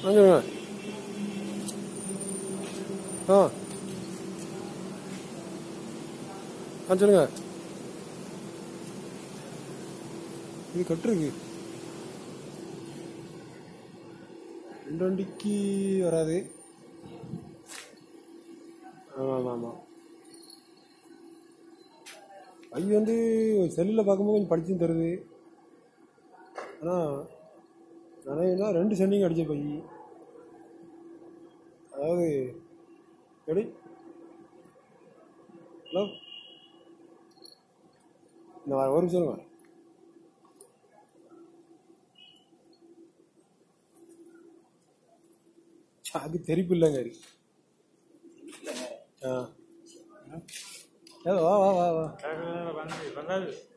சொல்லுங்க. சொல்லுங்க. இது கட்டுருக்கு 2 வண்டிக்கு வராது. ஆமாம். பை வந்து செல்லில் பார்க்கும்போது கொஞ்சம் படிச்சுன்னு தருது. ஆனால் நிறையா 2 சென்டிங் அடித்த பை. அதாவது எப்படி ஹலோ இந்த ஒரு நிமிஷம் அது தெரிப்பு இல்லைங்க. வா வா வா வா.